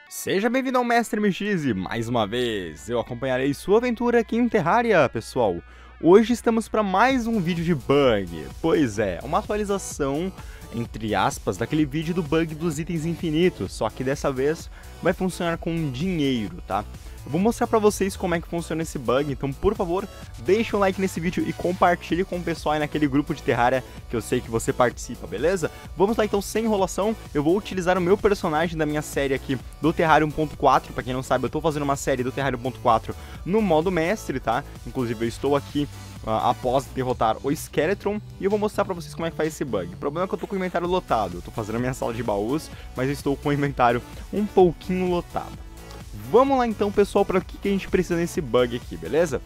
Seja bem-vindo ao Mestre MX e, mais uma vez, eu acompanharei sua aventura aqui em Terraria, pessoal. Hoje estamos para mais um vídeo de bug. Pois é, uma atualização, entre aspas, daquele vídeo do bug dos itens infinitos, só que dessa vez vai funcionar com dinheiro, tá? Eu vou mostrar pra vocês como é que funciona esse bug, então por favor, deixa um like nesse vídeo e compartilhe com o pessoal aí naquele grupo de Terraria que eu sei que você participa, beleza? Vamos lá então, sem enrolação, eu vou utilizar o meu personagem da minha série aqui do Terraria 1.4, pra quem não sabe eu tô fazendo uma série do Terraria 1.4 no modo mestre, tá? Inclusive eu estou aqui após derrotar o Skeletron, e eu vou mostrar pra vocês como é que faz esse bug. O problema é que eu tô com o inventário lotado, eu tô fazendo a minha sala de baús, mas eu estou com o inventário um pouquinho lotado. Vamos lá então, pessoal, para o que a gente precisa nesse bug aqui, beleza?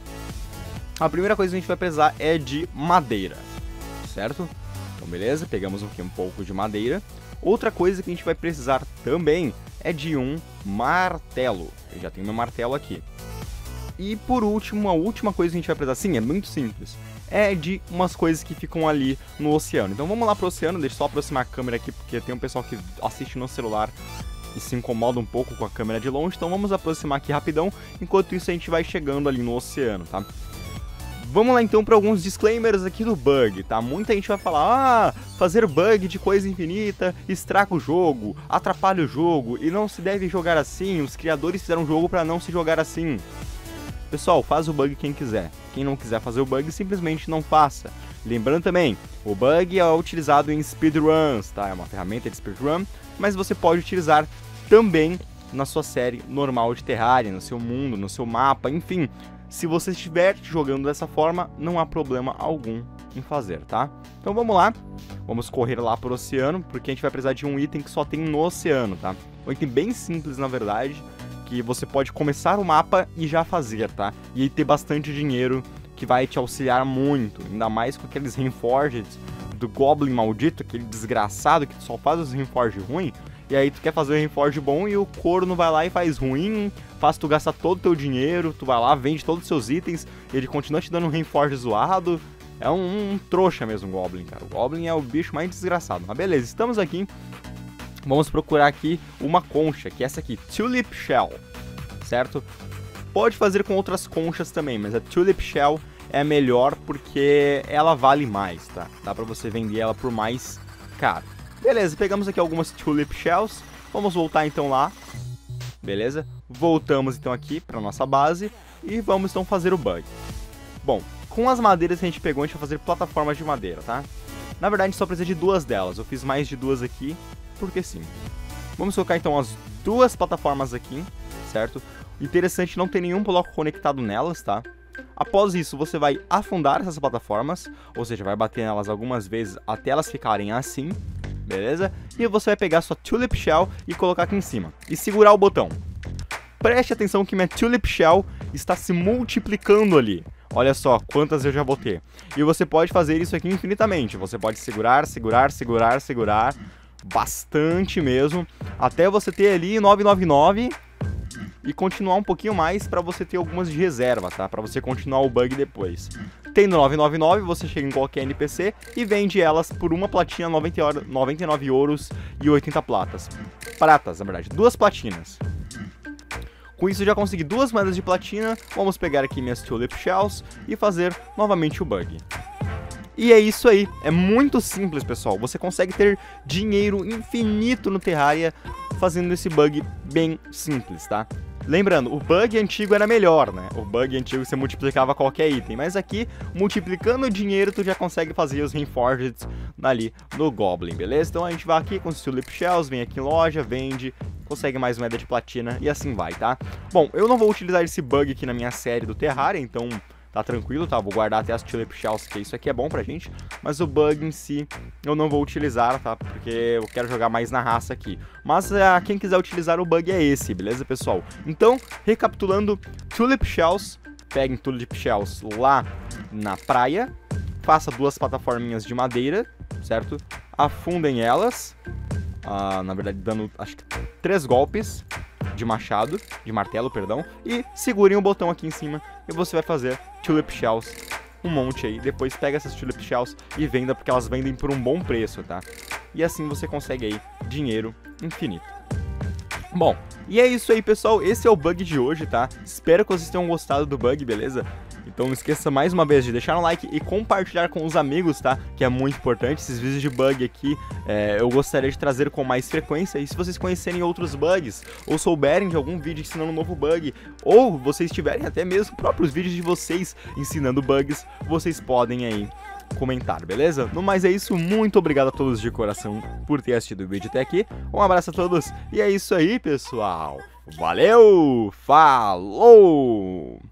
A primeira coisa que a gente vai precisar é de madeira, certo? Então beleza, pegamos aqui um pouco de madeira. Outra coisa que a gente vai precisar também é de um martelo. Eu já tenho meu martelo aqui. E por último, a última coisa que a gente vai precisar, sim, é muito simples, é de umas coisas que ficam ali no oceano. Então vamos lá pro oceano, deixa eu só aproximar a câmera aqui, porque tem um pessoal que assiste no celular e se incomoda um pouco com a câmera de longe, então vamos aproximar aqui rapidão, enquanto isso a gente vai chegando ali no oceano, tá? Vamos lá então para alguns disclaimers aqui do bug, tá? Muita gente vai falar, fazer bug de coisa infinita estraga o jogo, atrapalha o jogo, e não se deve jogar assim, os criadores fizeram um jogo para não se jogar assim. Pessoal, faz o bug quem quiser, quem não quiser fazer o bug simplesmente não faça. Lembrando também, o bug é utilizado em speedruns, tá? É uma ferramenta de speedrun, mas você pode utilizar também na sua série normal de Terraria, no seu mundo, no seu mapa, enfim. Se você estiver jogando dessa forma, não há problema algum em fazer, tá? Então vamos lá, vamos correr lá pro oceano, porque a gente vai precisar de um item que só tem no oceano, tá? Um item bem simples, na verdade, que você pode começar o mapa e já fazer, tá? E aí ter bastante dinheiro que vai te auxiliar muito, ainda mais com aqueles Reforged do Goblin maldito, aquele desgraçado que só faz os Reforged ruim, e aí tu quer fazer o Reforged bom e o corno vai lá e faz ruim, faz tu gastar todo o teu dinheiro, tu vai lá, vende todos os seus itens, e ele continua te dando um Reforged zoado. É um trouxa mesmo o Goblin, cara. O Goblin é o bicho mais desgraçado. Mas beleza, estamos aqui. Vamos procurar aqui uma concha, que é essa aqui, Tulip Shell, certo? Pode fazer com outras conchas também, mas a Tulip Shell é melhor porque ela vale mais, tá? Dá pra você vender ela por mais caro. Beleza, pegamos aqui algumas Tulip Shells, vamos voltar então lá, beleza? Voltamos então aqui pra nossa base e vamos então fazer o bug. Bom, com as madeiras que a gente pegou, a gente vai fazer plataformas de madeira, tá? Na verdade a gente só precisa de duas delas, eu fiz mais de duas aqui, porque sim. Vamos colocar então as duas plataformas aqui, certo? Interessante, não tem nenhum bloco conectado nelas, tá? Após isso, você vai afundar essas plataformas, ou seja, vai bater nelas algumas vezes até elas ficarem assim, beleza? E você vai pegar sua Tulip Shell e colocar aqui em cima, e segurar o botão. Preste atenção que minha Tulip Shell está se multiplicando ali. Olha só quantas eu já botei. E você pode fazer isso aqui infinitamente, você pode segurar, segurar, segurar, segurar, bastante mesmo, até você ter ali 999 e continuar um pouquinho mais para você ter algumas de reserva, tá? Para você continuar o bug depois. Tendo 999, você chega em qualquer NPC e vende elas por uma platina, 99 ouros e 80 pratas, na verdade, duas platinas. Com isso eu já consegui duas moedas de platina, vamos pegar aqui minhas Tulip Shells e fazer novamente o bug. E é isso aí, é muito simples, pessoal, você consegue ter dinheiro infinito no Terraria fazendo esse bug bem simples, tá? Lembrando, o bug antigo era melhor, né? O bug antigo você multiplicava qualquer item, mas aqui, multiplicando o dinheiro, tu já consegue fazer os Reforged ali no Goblin, beleza? Então a gente vai aqui com os Tulip Shells, vem aqui em loja, vende, consegue mais moeda de platina e assim vai, tá? Bom, eu não vou utilizar esse bug aqui na minha série do Terraria, então tá tranquilo, tá? Vou guardar até as Tulip Shells, que isso aqui é bom pra gente. Mas o bug em si eu não vou utilizar, tá? Porque eu quero jogar mais na raça aqui. Mas quem quiser utilizar o bug é esse, beleza, pessoal? Então, recapitulando, Tulip Shells, peguem Tulip Shells lá na praia, faça duas plataforminhas de madeira, certo? Afundem elas, na verdade dando, acho que 3 golpes de machado, de martelo, perdão, e segurem o botão aqui em cima e você vai fazer Tulip Shells, um monte aí. Depois pega essas Tulip Shells e venda, porque elas vendem por um bom preço, tá? E assim você consegue aí dinheiro infinito. Bom, E é isso aí, pessoal, esse é o bug de hoje, tá? Espero que vocês tenham gostado do bug, beleza? Então não esqueça mais uma vez de deixar um like e compartilhar com os amigos, tá? Que é muito importante. Esses vídeos de bug aqui eu gostaria de trazer com mais frequência. E se vocês conhecerem outros bugs, ou souberem de algum vídeo ensinando um novo bug, ou vocês tiverem até mesmo próprios vídeos de vocês ensinando bugs, vocês podem aí comentar, beleza? No mais é isso, muito obrigado a todos de coração por ter assistido o vídeo até aqui. Um abraço a todos e é isso aí, pessoal. Valeu, falou!